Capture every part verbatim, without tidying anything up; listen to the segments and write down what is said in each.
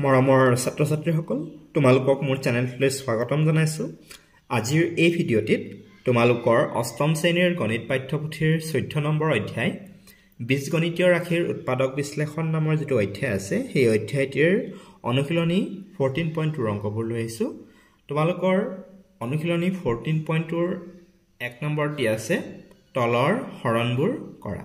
মৰমৰ ছাত্ৰ ছাত্ৰীসকল তোমালোকক মোৰ চেনেললৈ স্বাগতম জনাইছো। আজিৰ এই ভিডিঅ'টিত তোমালোকৰ অষ্টম শ্ৰেণীৰ গণিত পাঠ্যপুথিৰ চৈধ্য নম্বৰ অধ্যায় বীজগণিতীয় ৰাশিৰ উৎপাদক বিশ্লেষণ নামৰ যেটো অধ্যায় আছে সেই অধ্যায়টিৰ অনুশীলনী চৈধ্য পইণ্ট দুই অংকবোৰ লৈ আহিছো। তোমালোকৰ অনুশীলনী চৈধ্য পইণ্ট দুই ৰ এক নম্বৰটি আছে তলৰ হৰণবোৰ কৰা।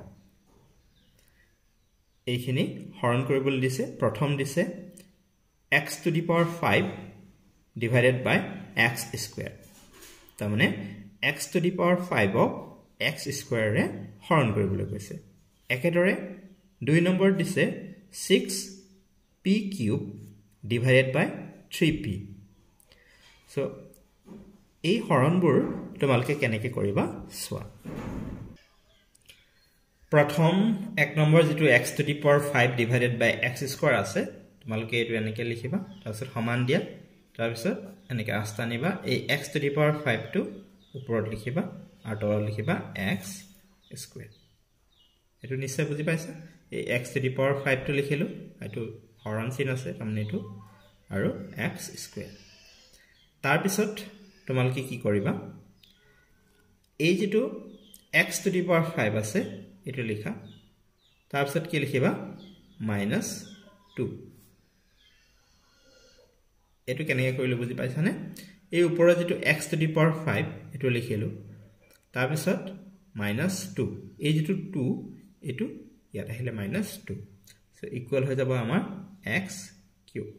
এইখিনি হৰণ কৰিবলৈ দিছে। প্ৰথম দিছে x to the power five divided by x square. তাৰমানে x to the power five ক x square ৰে হৰণ কৰিবলৈ কৈছে। একেদৰে দুই নম্বৰ দিছে six p cube divided by three p. So এই হৰণবোৰ তোমালোকে কেনেকৈ কৰিবা চোৱা। প্ৰথম এক নম্বৰ যেটো x to the power five divided by x square আছে তোমালোকে এটো এনেকৈ লিখিবা, তাৰপিছত সমান দিয়া, তাৰপিছত এনেকৈ আস্থা নিবা। এই x to the power five টো ওপৰত লিখিবা আৰু তলত লিখিবা x square। এটো নিশ্চয় বুজি পাইছা। এই x to the power five টো লিখিলো, এটো হৰণ চিন আছে তাৰমানে এটো, আৰু x square। তাৰপিছত তোমালোকে কি কৰিবা, এই যেটো x to the power five আছে এটো লিখা, তাৰপিছত কি লিখিবা minus two। এটো কেনেকৈ কৰিলো বুজি পাইছানে। এই ওপৰৰ যেটো x to the power five এটো লিখিলো, তাৰপিছত minus two। এই যেটো two এটো ইয়াত আহিলে minus two। সো ইকুৱেল হৈ যাব আমাৰ x কিউব।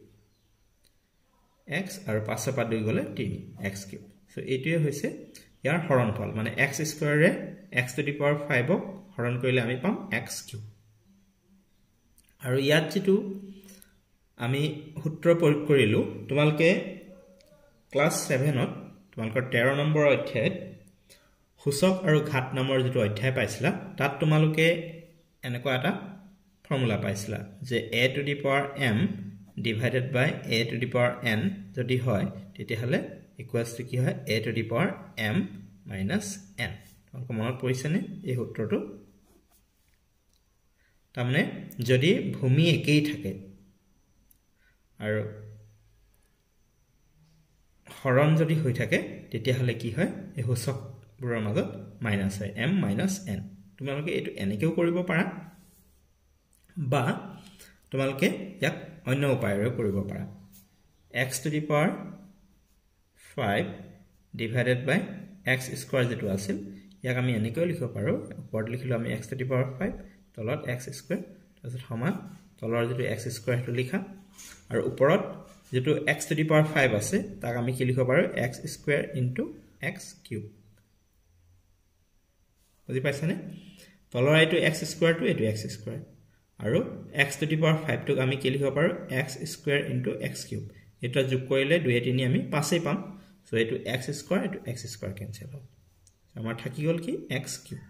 x আৰু পাঁচ পৰা দুই গলে তিনি, x কিউব। সো এইটোৱে হৈছে ইয়াৰ হৰণফল, মানে x স্কয়াৰ ৰে x to the power five ক হৰণ কৰিলে আমি পাম x কিউব। আৰু ইয়াত যেটো আমি সূত্ৰ প্ৰয়োগ কৰিলো, তোমালোকে ক্লাস seven ত তোমালোকৰ তেৰ নম্বৰ অধ্যায়ত সূচক আৰু ঘাত নামৰ যেটো অধ্যায় পাইছিলা, তাত তোমালোকে এনেকুৱা এটা ফৰ্মুলা পাইছিলা যে a to the power m divided by a to the power n যদি হয় তেতিয়াহলে ইকুৱেলস টু কি হয় a to the power m minus n। তোমালোকৰ মনত পৰিছেনে এই সূত্ৰটো। তাৰমানে যদি ভূমি একেই থাকে আৰু হৰণ যদি হৈ থাকে তেতিয়াহলে কি হয় এই সূচকবোৰৰ মাজত মাইনাস হয় m minus n। তোমালোকে এটো এনেকেও কৰিব পাৰা বা তোমালোকে ইয়াক অন্য উপায়েৰে কৰিব পাৰা। x to the power five divided by x square যেটো আছিল ইয়াক আমি এনেকৈ লিখিব পাৰো, ওপৰত লিখিলো আমি x to the power five, তলত x square, তাৰপিছত সমান তলৰ যেটো x square হেতু লিখা, আৰু ওপৰত যেটো x to the power five আছে তাক আমি কি লিখিব পাৰো x square into x cube। বুজি পাইছানে। তলৰ এইটো x square টো এইটো x square, আৰু x to the power five টোক আমি কি লিখিব পাৰো x square into x cube। এটা যোগ কৰিলে দুই তিনি আমি পাঁচ পাম। সো এইটো x square এইটো x square কেনসেল হ'ব। আমাৰ থাকি গল কি x cube।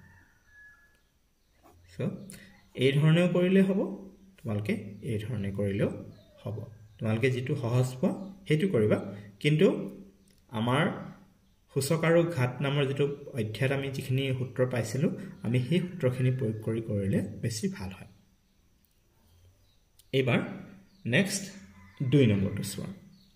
সো এই ধৰণেও কৰিলে হ'ব, তোমালোকে এই ধৰণে কৰিলেও হ'ব। তোমালোকে যেটো সহজ পোৱা হেতু কৰিবা, কিন্তু আমাৰ সূচক আৰু ঘাত নামৰ যেটো অধ্যায়ত আমি যিখিনি সূত্ৰ পাইছিলো আমি সেই সূত্ৰখিনি প্ৰয়োগ কৰি কৰিলে বেছি ভাল হয়। এবাৰ নেক্সট দুই নম্বৰটো চোৱা।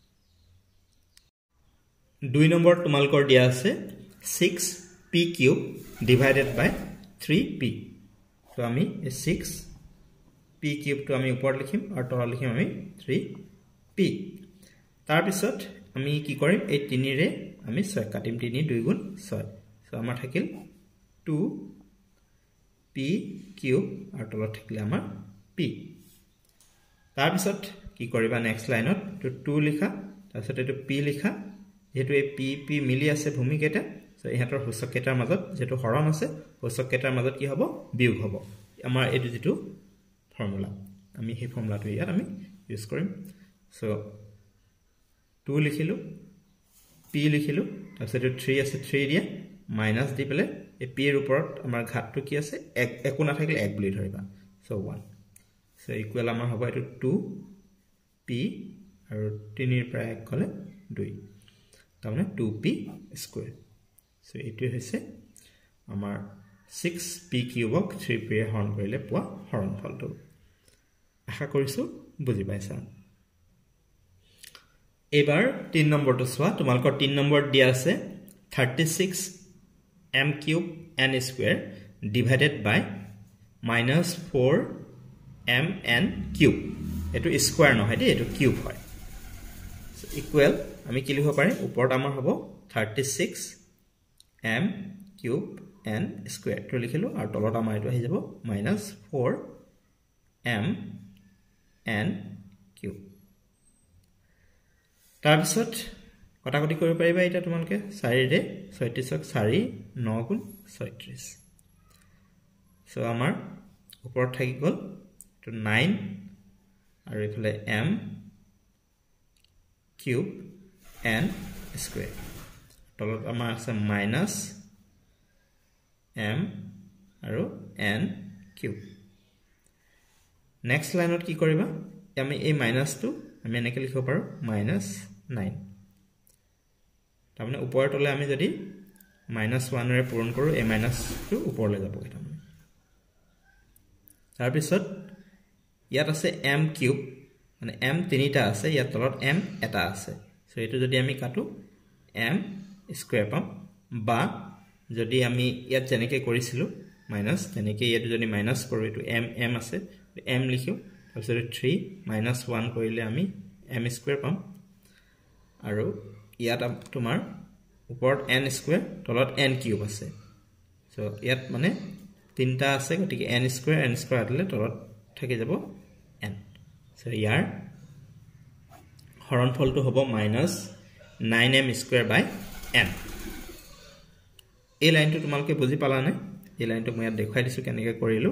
দুই নম্বৰ তোমালোকৰ দিয়া আছে six p cube divided by three p। তো আমি six p cube টো আমি ওপৰত লিখিম আৰু তলত লিখিম আমি three p। তাৰ পিছত আমি কি কৰিম, এই তিনি ৰে আমি ছয় কাটিম, তিনি দুই গুণ ছয়। সো আমাৰ থাকিল two p cube আৰু তলত থাকিলে আমাৰ p। তাৰ পিছত কি কৰিবা নেক্সট লাইনত তো two লিখা, তাৰপিছত এটো p লিখা, যেটো এই p p মিলি আছে ভূমি কেটা। সো ইহঁতৰ সূচক কেটাৰ মাজত যেটো হৰণ আছে সূচক কেটাৰ মাজত কি হ'ব বিয়োগ হ'ব। আমাৰ এটো যেটো ফৰ্মুলা আমি সেই ফৰ্মুলাটো ইয়াত আমি ইউজ কৰিম। সো two লিখিলো, p লিখিলো, তাৰপিছত three আছে three দিয়া মাইনাস দি পেলে এই p এর ওপৰত আমাৰ ঘাতটো কি আছে এক একো না থাকিলে এক বুলি ধৰিবা। So one। সো ইকুৱেল আমাৰ হ'ব এটো two p আৰু তিনি ৰ পৰা এক গলে দুই, তাৰমানে two p স্কয়াৰ। সো এটো হৈছে আমাৰ six p কিউবক three p হৰণ কৰিলে পোৱা হৰণফলটো। আশা কৰিছো বুজি পাইছা। এবাৰ তিন নম্বৰটো চোৱা তোমালোকৰ তিন নম্বৰ দিয়া আছে thirty-six m cube n square divided by minus four m n cube এটো স্কয়াৰ নহয় দেই এটো কিউব হয় সো ইকুৱেল আমি কি লিখিব পাৰিম ওপৰত আমাৰ হ'ব thirty-six m cube n square তো লিখিলো আৰু তলত আমাৰ এটো আহি যাব minus four m n cube তাৰপিছত কটাকটি কৰিব পাৰিবা এটা তোমালকে চাৰি ৰে ছয়ত্ৰিশ ক চাৰি নয় গুণ ছয়ত্ৰিশ সো আমাৰ ওপৰত থাকি গল তো nine আৰু ইফালে m cube n square তলত আমাৰ আছে minus m আৰু n cube next লাইনত কি কৰিবা আমি এই মাইনাস টো আমি এনেকৈ লিখিব পাৰো minus nine তাৰমানে ওপৰৰ তলে আমি যদি minus one ৰে পূৰণ কৰো এই minus টো ওপৰলৈ যাব এটা তাৰ পিছত ইয়াত আছে m cube মানে m তিনিটা আছে ইয়াত তলত m এটা আছে সো এটো যদি আমি কাটো m স্কয়াৰ পাম বা যদি আমি ইয়াত যেনেকৈ কৰিছিলো মাইনাস তেনেকৈ ইয়াত যদি মাইনাস কৰো এটো m m আছে m লিখিও তাৰপিছত three minus one কৰিলে আমি m স্কয়াৰ পাম আৰু ইয়াত তোমাৰ ওপৰত n স্কয়াৰ তলত n কিউব আছে সো ইয়াত মানে তিনটা আছে গতিকে n স্কয়াৰ n স্কয়াৰ আতলে তলত থাকি যাব n সো ইয়াৰ হৰণফলটো হ'ব minus nine m square by n এই লাইনটো তোমালকে বুজি পালা নে এই লাইনটো মই ইয়াত দেখাই দিছো কেনেকৈ কৰিলো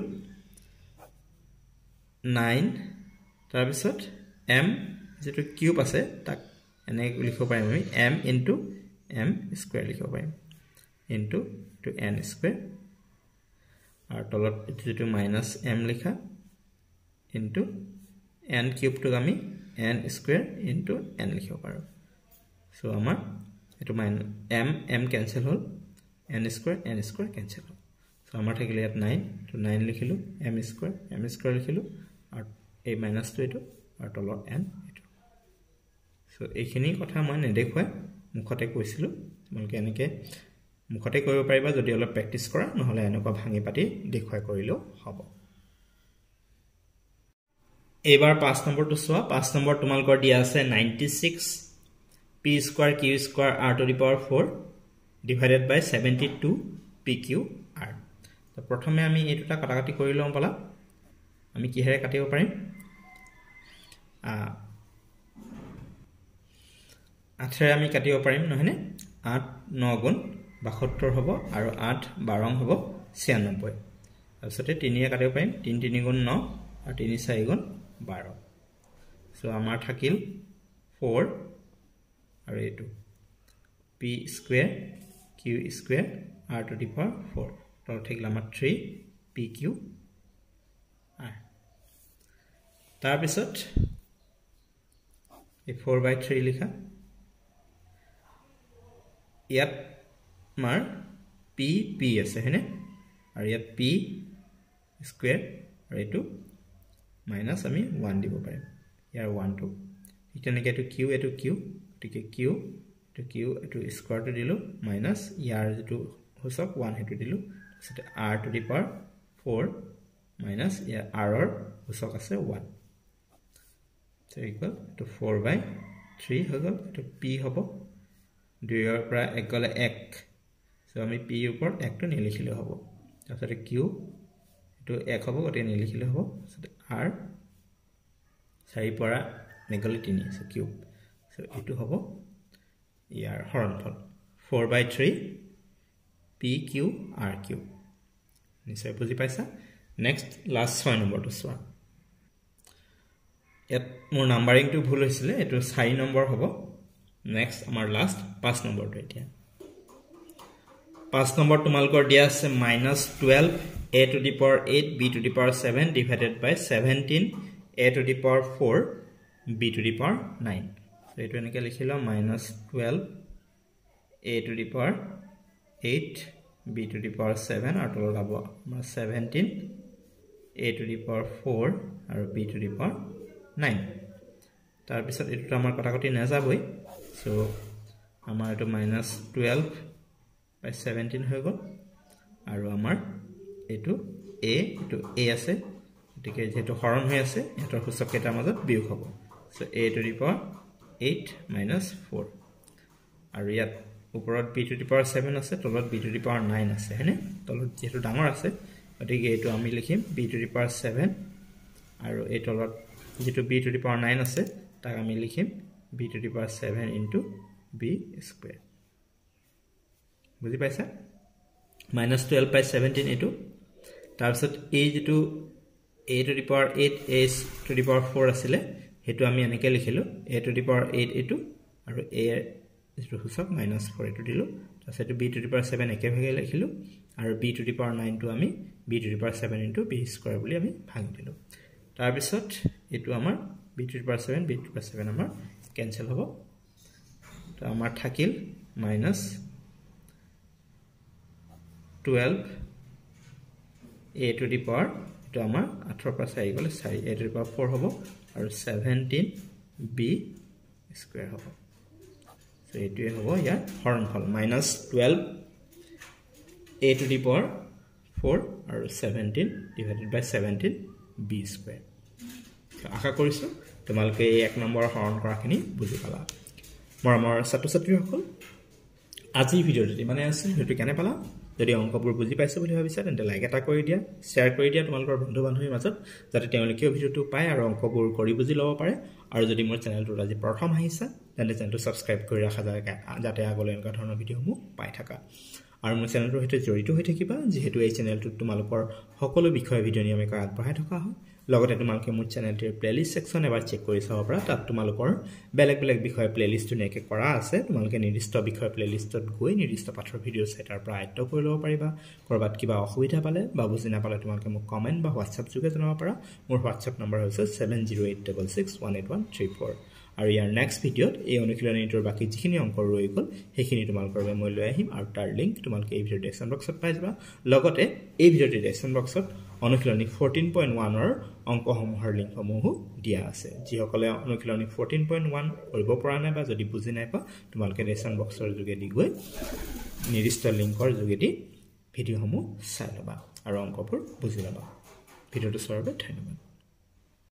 nine তাৰ পিছত m যেটো কিউব আছে তাক এনে লিখিব পাৰিম আমি m into m square লিখিব পাৰিম into to n square আৰু তলত যেটো minus m লিখা into n কিউব টো আমি n square into n লিখিব পাৰো সো আমাৰ এটো মাইনাস m m ক্যান্সেল হল n square n square cancel হল সো আমাৰ থাকিলে ইয়াত nine তো nine লিখিলো m square m square লিখিলো আৰু এই মাইনাস টো এটো আৰু তলত n এটো সো এইখিনি কথা মই নেদেখুৱাই মুখতে কৈছিলো তোমালোকে এনেকে মুখতে কৰিব পাৰিবা যদি অলপ প্ৰেক্টিস কৰা নহলে এনেকুৱা ভাঙি পাতি দেখুৱাই কৰিলো হ'ব এবাৰ পাঁচ নম্বৰটো চোৱা পাঁচ নম্বৰ তোমালোকৰ দিয়া আছে ninety-six p square q square r to the power four divided by seventy-two p q r তো প্ৰথমে আমি এটোটা কাটাকাটি কৰি লম পালা আমি কি হেৰে কাটিব পাৰিম আ আঠৰে আমি কাটিব পাৰিম নহনে আঠ নয় গুণ বাসত্তৰ হ'ব আৰু আঠ বাৰ হ'ব ছিয়ানব্বৈ তাৰপিছতে তিনিয়ে কাটিব পাৰিম তিন তিনি গুণ নয় আৰু তিনি চাৰি গুণ বাৰ সো আমাৰ থাকিল four আৰু এটো p square q square r to the power four তো থাকিল আমাৰ three p q r তাৰ পিছত এই four by three লিখা ইয়াত মাৰ p p আছে হেনে আৰু ইয়াত p স্কয়াৰ আৰু এটো মাইনাস আমি one দিব পাৰিম ইয়াৰ one টো ইতেনেকে এটো q এটো q ঠিক q এটো q এটো স্কয়াৰ টো দিলো মাইনাস ইয়াৰ যেটো হসক one হেতু দিলো সেটা r to the power four minus year r ৰ হসক আছে one so equal to four by three হৈ গল তো p হ'ব দুই ৰ পৰা এক গলে এক সো আমি p ৰ ওপৰত এক টো নিলিখিলে হ'ব তাৰপিছত q এটো এক হ'ব গতে নিলিখিলে হ'ব r চাৰি পৰা নেগলে তিনি সো কিউব সো এটো হ'ব ইয়াৰ হৰণফল four by three p q r cube নিশ্চয় বুজি পাইছা নেক্সট লাষ্ট ছয় নম্বৰটো চোৱা এত মোৰ নাম্বাৰিংটো ভুল হৈছিলে এটো চাৰি নম্বৰ হ'ব নেক্সট আমাৰ লাষ্ট পাঁচ নম্বৰটো এতিয়া পাঁচ নম্বৰ তোমালকৰ দিয়া আছে minus twelve a to the power eight b to the power seven divided by seventeen a to the power four b to the power nine so এটো এনেকে লিখিলো minus twelve a to the power eight b to the power seven আৰু তলত হ'ব আমাৰ seventeen a to the power four আৰু b to the power nine তাৰ পিছত এটো আমাৰ কটাকটি নাযাবই সো আমাৰ এটো minus twelve by seventeen হৈ গল আৰু আমাৰ এটো a এটো a আছে গতিকে যেটো হৰণ হৈ আছে এটাৰ সূচক কেইটাৰ মাজত বিয়োগ হ'ব so a to the power eight minus four আৰু ইয়াত ওপৰত b to the power seven আছে তলত b to the power nine আছে হয়নে তলত যেটো ডাঙৰ আছে গতিকে এটো আমি লিখিম b to the power seven আৰু এই তলত যেটো b to the power nine আছে তাক আমি লিখিম b to the power seven into b square বুজি পাইছা minus twelve by seventeen এটো তাৰপিছত a যেটো a to the power eight a to the power four আছিল হেতু আমি এনেকৈ লিখিলো a to the power eight এটো আৰু a যেটো সূচক minus four এটো দিলো তাৰপিছত b to the power seven একে ভাগে লিখিলো আৰু b to the power nine টো আমি b to the power seven into b square বুলি আমি ভাগ দিলো তাৰপিছত এটো আমাৰ b to the power seven b to the power seven আমাৰ ক্যান্সেল হ'ব তো আমাৰ থাকিল minus twelve a to the power to আমাৰ eight পৰা চাৰি গলে চাৰি a to the power four হ'ব আৰু seventeen b square হ'ব সো এটোৱে হ'ব ইয়াৰ হৰণফল minus twelve a to the power four আৰু seventeen divided by seventeen b square আশা কৰিছো তোমালোকে এই এক নম্বৰ হৰণ কৰাখিনি বুজি পালা মৰমৰ ছাত্ৰ ছাত্ৰীসকল আজি ভিডিঅ'টি মানে আছে হেতু কেনে পালা যদি অংকবোৰ বুজি পাইছে বুলি ভাবিছা তেন্তে লাইক এটা কৰি দিয়া শেয়াৰ কৰি দিয়া তোমালোকৰ বন্ধু বান্ধৱীৰ মাজত যাতে তেওঁলোকেও ভিডিঅ'টো পায় আৰু অংকবোৰ কৰি বুজি ল'ব পাৰে আৰু যদি মোৰ চেনেলটো আজি প্ৰথম আহিছা তেন্তে চেনেলটো সাবস্ক্ৰাইব কৰি ৰাখা যাতে আগলৈ এনেকুৱা ধৰণৰ ভিডিঅ'সমূহ পাই থাকা আৰু মোৰ চেনেলটোৰ সৈতে জড়িত হৈ থাকিবা যেহেতু এই চেনেলটোত তোমালোকৰ সকলো বিষয় ভিডিঅ' নিয়মিতকৈ আগবঢ়াই থকা হয় লগতে তোমালোকে মোৰ চেনেলটোৰ প্লেলিষ্ট সেকশন এবাৰ চেক কৰি চাব পাৰা তাত তোমালোকৰ বেলেগ বেলেগ বিষয় প্লেলিষ্ট ধুনীয়াকে কৰা আছে তোমালোকে নিৰ্দিষ্ট বিষয় প্লেলিষ্টত গৈ নিৰ্দিষ্ট পাঠৰ ভিডিঅ' সেটাৰ পৰা আয়ত্ত কৰি ল'ব পাৰিবা কৰবাত কিবা অসুবিধা পালে বা বুজি নাপালে তোমালোকে মোক কমেন্ট বা হোৱাটছআপ যোগে জনাব পাৰা মোৰ হোৱাটছআপ নম্বৰ হৈছে seven zero eight six six one eight one three four আৰু ইয়াৰ নেক্সট ভিডিঅ'ত এই অনুশীলনীটোৰ বাকি যিখিনি অংক ৰৈ গ'ল সেইখিনি তোমালোকৰ বাবে মই লৈ আহিম আৰু তাৰ লিংক তোমালোকে এই ভিডিঅ'ৰ ডেসক্ৰিপচন বক্সত পাই যাবা লগতে এই ভিডিঅ'ৰ ডেসক্ৰিপচন বক্সত অনুশীলনী fourteen point one ৰ অংকসমূহৰ লিংকসমূহ দিয়া আছে যিসকলে অনুশীলনী fourteen point one কৰিব পৰা নাই বা যদি বুজি নাই পা তোমালোকে ডেসক্ৰিপচন বক্সৰ যোগেদি গৈ নিৰ্দিষ্ট লিংকৰ যোগেদি ভিডিঅ'সমূহ চাই লবা আৰু অংকবোৰ বুজি লবা ভিডিঅ'টো চোৱাৰ বাবে ধন্যবাদ